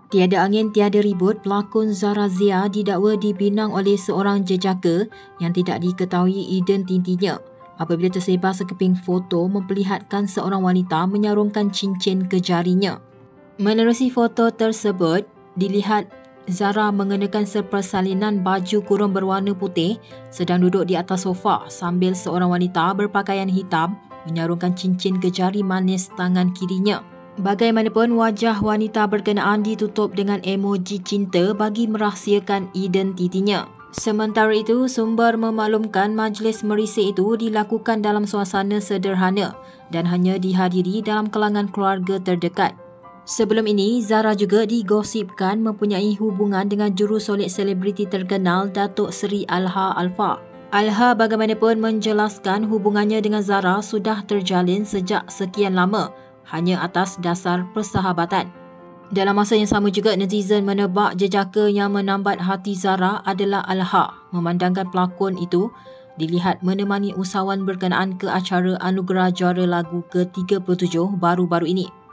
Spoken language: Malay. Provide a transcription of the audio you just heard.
Tiada angin tiada ribut, pelakon Zara Zia didakwa dibinang oleh seorang jejaka yang tidak diketahui identitinya apabila tersebar sekeping foto memperlihatkan seorang wanita menyarungkan cincin ke jarinya. Menerusi foto tersebut, dilihat Zara mengenakan sepersalinan baju kurung berwarna putih sedang duduk di atas sofa sambil seorang wanita berpakaian hitam menyarungkan cincin ke jari manis tangan kirinya. Bagaimanapun, wajah wanita berkenaan ditutup dengan emoji cinta bagi merahsiakan identitinya. Sementara itu, sumber memaklumkan majlis merisik itu dilakukan dalam suasana sederhana dan hanya dihadiri dalam kalangan keluarga terdekat. Sebelum ini, Zara juga digosipkan mempunyai hubungan dengan jurusolek selebriti terkenal Datuk Seri Alha Alfa. Alha bagaimanapun menjelaskan hubungannya dengan Zara sudah terjalin sejak sekian lama, hanya atas dasar persahabatan. Dalam masa yang sama juga, netizen menebak jejaka yang menambat hati Zara adalah Alha, memandangkan pelakon itu dilihat menemani usahawan berkenaan ke acara Anugerah Juara Lagu ke-37 baru-baru ini.